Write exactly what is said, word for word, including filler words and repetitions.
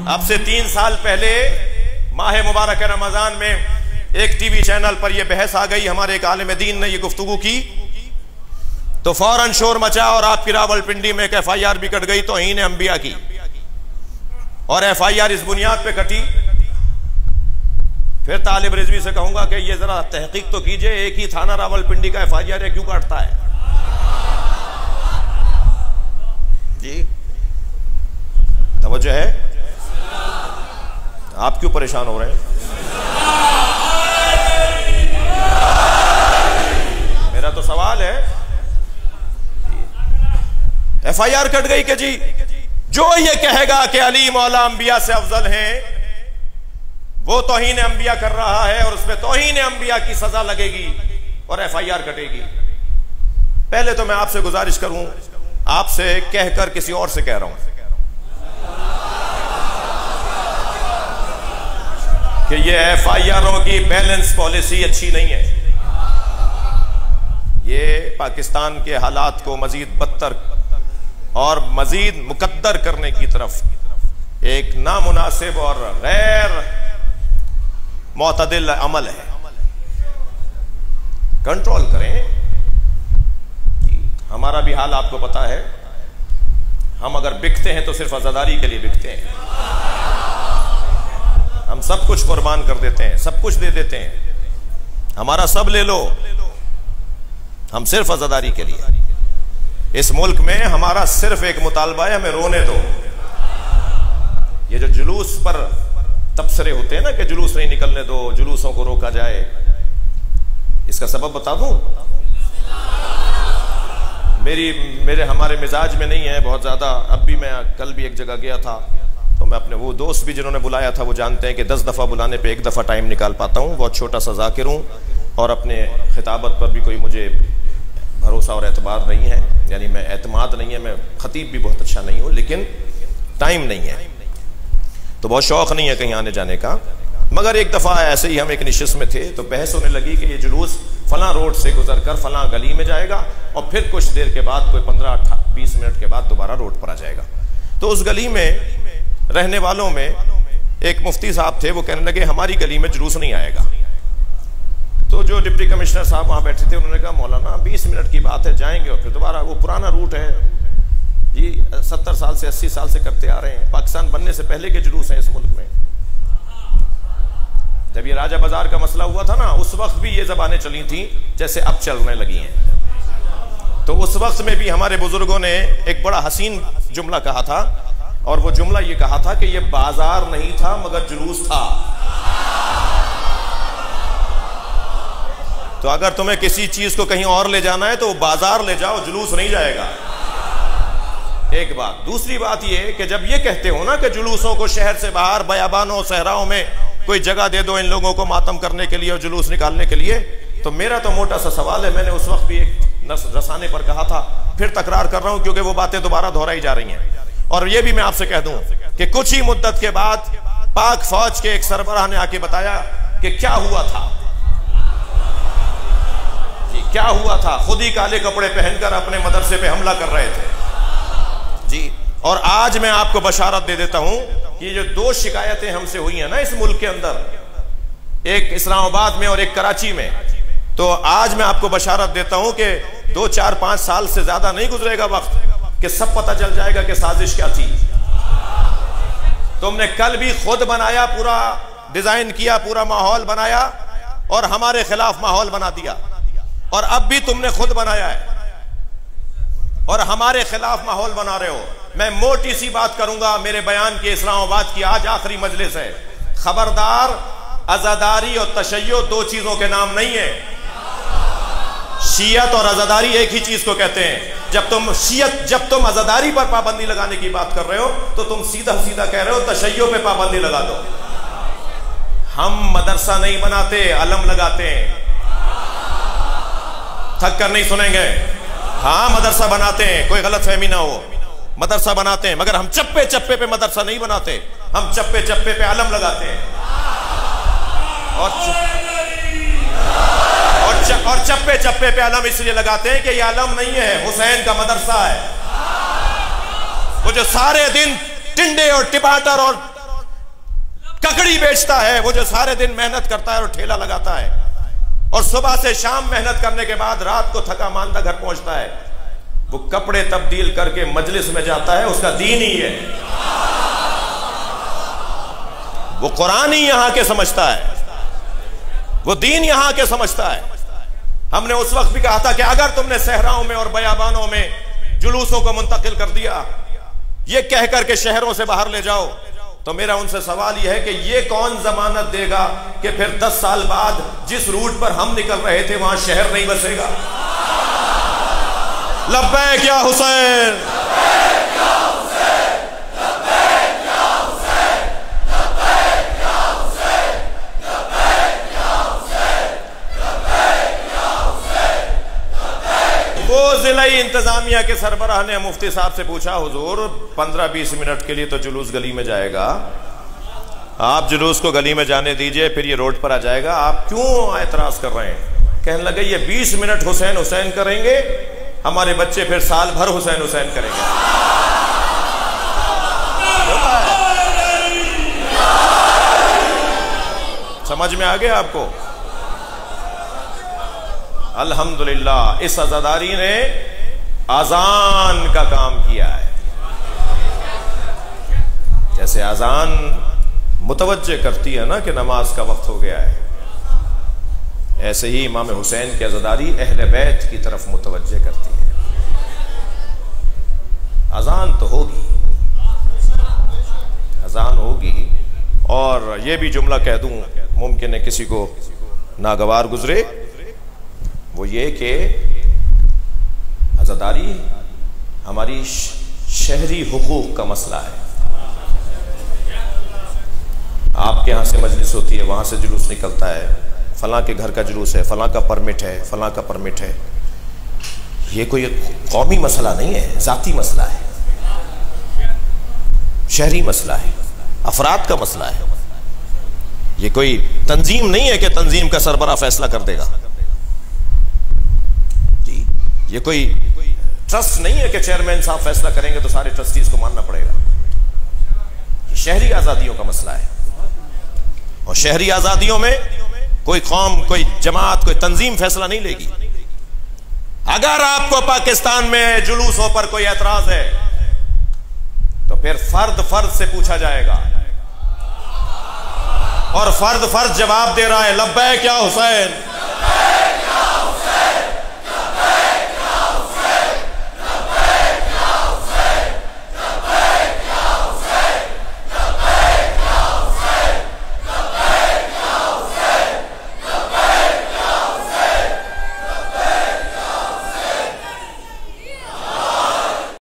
अब से तीन साल पहले माह मुबारक रमजान में एक टीवी चैनल पर यह बहस आ गई, हमारे एक आलिम दीन ने यह गुफ्तगू की तो फौरन शोर मचा और आपकी रावलपिंडी में एक एफ आई आर भी कट गई तौहीन अंबिया की। और एफ आई आर इस बुनियाद पे कटी, फिर तालिब रिजवी से कहूंगा कि ये जरा तहकीक तो कीजिए, एक ही थाना रावलपिंडी का एफ आई आर है, क्यों काटता है जी? तवज्जो है? आप क्यों परेशान हो रहे हैं? मेरा तो सवाल है, एफ आई आर कट गई कि जी जो ये कहेगा कि अली मौला अंबिया से अफजल हैं वो तौहीन अंबिया कर रहा है और उसमें तौहीन अंबिया की सजा लगेगी और एफ आई आर कटेगी। पहले तो मैं आपसे गुजारिश करूं, आपसे कहकर किसी और से कह रहा हूं कि ये एफ आई आरों की बैलेंस पॉलिसी अच्छी नहीं है। ये पाकिस्तान के हालात को मजीद बदतर और मजीद मुकद्दर करने की तरफ एक नामुनासिब और गैर मोतदिल अमल है। कंट्रोल करें। हमारा भी हाल आपको पता है, हम अगर बिकते हैं तो सिर्फ आजादारी के लिए बिकते हैं। हम सब कुछ कुर्बान कर देते हैं, सब कुछ दे देते हैं, हमारा सब ले लो, हम सिर्फ आजादारी के लिए। इस मुल्क में हमारा सिर्फ एक मुतालबा है, हमें रोने दो। ये जो जुलूस पर तबसरे होते हैं ना कि जुलूस नहीं निकलने दो, जुलूसों को रोका जाए, इसका सबब बता दूं? मेरी मेरे हमारे मिजाज में नहीं है बहुत ज्यादा। अब भी मैं कल भी एक जगह गया था तो मैं अपने वो दोस्त भी जिन्होंने बुलाया था वो जानते हैं कि दस दफा बुलाने पे एक दफा टाइम निकाल पाता हूँ। बहुत छोटा सा जाकिर हूँ और अपने खिताबत पर भी कोई मुझे भरोसा और एतबार नहीं है, यानी मैं एतमाद नहीं है, मैं खतीब भी बहुत अच्छा नहीं हूँ, लेकिन टाइम नहीं है तो बहुत शौक नहीं है कहीं आने जाने का। मगर एक दफ़ा ऐसे ही हम एक निशिस्त में थे तो बहस होने लगी कि ये जुलूस फलां रोड से गुजर कर फलां गली में जाएगा और फिर कुछ देर के बाद कोई पंद्रह बीस मिनट के बाद दोबारा रोड पर आ जाएगा। तो उस गली में रहने वालों में एक मुफ्ती साहब थे, वो कहने लगे हमारी गली में जुलूस नहीं आएगा। तो जो डिप्टी कमिश्नर साहब वहां बैठे थे उन्होंने कहा मौलाना बीस मिनट की बात है, जाएंगे और फिर दोबारा, वो पुराना रूट है जी, सत्तर साल से अस्सी साल से करते आ रहे हैं, पाकिस्तान बनने से पहले के जुलूस हैं इस मुल्क में। जब ये राजा बाजार का मसला हुआ था ना, उस वक्त भी ये जबानें चली थी जैसे अब चलने लगी हैं। तो उस वक्त में भी हमारे बुजुर्गों ने एक बड़ा हसीन जुमला कहा था और वो जुमला ये कहा था कि ये बाजार नहीं था मगर जुलूस था। तो अगर तुम्हें किसी चीज को कहीं और ले जाना है तो बाजार ले जाओ, जुलूस नहीं जाएगा। एक बात। दूसरी बात ये कि जब ये कहते हो ना कि जुलूसों को शहर से बाहर बयाबानों सहराओं में कोई जगह दे दो इन लोगों को मातम करने के लिए और जुलूस निकालने के लिए, तो मेरा तो मोटा सा सवाल है, मैंने उस वक्त भी एक रसाने पर कहा था, फिर तकरार कर रहा हूं क्योंकि वो बातें दोबारा दोहराई जा रही हैं। और ये भी मैं आपसे कह दूं कि कुछ ही मुद्दत के बाद पाक फौज के एक सरबराह ने आके बताया कि क्या हुआ था जी, क्या हुआ था। खुद ही काले कपड़े पहनकर अपने मदरसे पे हमला कर रहे थे जी। और आज मैं आपको बशारत दे देता हूं कि जो दो शिकायतें हमसे हुई हैं ना इस मुल्क के अंदर, एक इस्लामाबाद में और एक कराची में, तो आज मैं आपको बशारत देता हूं कि दो चार पांच साल से ज्यादा नहीं गुजरेगा वक्त कि सब पता चल जाएगा कि साजिश क्या थी। तुमने कल भी खुद बनाया, पूरा डिजाइन किया, पूरा माहौल बनाया और हमारे खिलाफ माहौल बना दिया, और अब भी तुमने खुद बनाया है और हमारे खिलाफ माहौल बना रहे हो। मैं मोटी सी बात करूंगा, मेरे बयान की इस्लामाबाद की आज आखिरी मजलिस है। खबरदार, अज़ादारी और तशय्यो दो चीजों के नाम नहीं है। शियत और अज़ादारी एक ही चीज को कहते हैं। जब तुम शियत जब तुम अज़ादारी पर पाबंदी लगाने की बात कर रहे हो तो तुम सीधा सीधा कह रहे हो तशय्यो पे पाबंदी लगा दो। हम मदरसा नहीं बनाते, अलम लगाते हैं। थक कर नहीं सुनेंगे। हाँ, मदरसा बनाते हैं, कोई गलत फहमी ना हो, मदरसा बनाते हैं, मगर हम चप्पे चप्पे पे मदरसा नहीं बनाते, हम चप्पे चप्पे पे अलम लगाते हैं। और और, च, और चप्पे चप्पे पे अलम इसलिए लगाते हैं कि ये अलम नहीं है, हुसैन का मदरसा है। वो जो सारे दिन टिंडे और टिपाटर और ककड़ी बेचता है, वो जो सारे दिन मेहनत करता है और ठेला लगाता है और सुबह से शाम मेहनत करने के बाद रात को थका मांदा घर पहुंचता है, वो कपड़े तब्दील करके मजलिस में जाता है, उसका दीन ही है, वो कुरान ही यहां के समझता है, वो दीन यहां के समझता है। हमने उस वक्त भी कहा था कि अगर तुमने सहराओं में और बयाबानों में जुलूसों को मुंतकिल कर दिया, ये कहकर के शहरों से बाहर ले जाओ, तो मेरा उनसे सवाल यह है कि ये कौन जमानत देगा कि फिर दस साल बाद जिस रूट पर हम निकल रहे थे वहां शहर नहीं बसेगा? लब्बैक या हुसैन, वो जिलाई इंतजामिया के सरबराह ने मुफ्ती साहब से पूछा, हुजूर पंद्रह बीस मिनट के लिए तो जुलूस गली में जाएगा, आप जुलूस को गली में जाने दीजिए, फिर ये रोड पर आ जाएगा, आप क्यों एतराज कर रहे हैं? कहने लगे ये बीस मिनट हुसैन हुसैन करेंगे, हमारे बच्चे फिर साल भर हुसैन हुसैन करेंगे। समझ में आ गया आपको? अल्हम्दुलिल्लाह इस अज़ादारी ने आजान का काम किया है। जैसे आजान मुतवज्जे करती है ना कि नमाज का वक्त हो गया है, ऐसे ही इमाम हुसैन की अज़ादारी अहले बैत की तरफ मुतवज्जे करती है। अजान तो होगी, अजान होगी। और ये भी जुमला कह दूं, मुमकिन है किसी को नागवार गुजरे, वो ये कि अज़ादारी हमारी शहरी हुकूक का मसला है। आपके यहाँ से मजलिस होती है, वहाँ से जुलूस निकलता है, फलां के घर का जुलूस है, फलां का परमिट है, फलां का परमिट है। ये कोई कौमी मसला नहीं है, ज़ाती मसला है, शहरी मसला है, अफराद का मसला है। ये कोई तंजीम नहीं है कि तंजीम का सरबरा फैसला कर देगा। ये कोई ट्रस्ट नहीं है कि चेयरमैन साहब फैसला करेंगे तो सारे ट्रस्टीज को मानना पड़ेगा। ये शहरी आजादियों का मसला है, और शहरी आजादियों में कोई कौम, कोई जमात, कोई तंजीम फैसला नहीं लेगी। अगर आपको पाकिस्तान में जुलूसों पर कोई एतराज है तो फिर फर्द फर्द से पूछा जाएगा, और फर्द फर्द जवाब दे रहा है लब्बैक या हुसैन।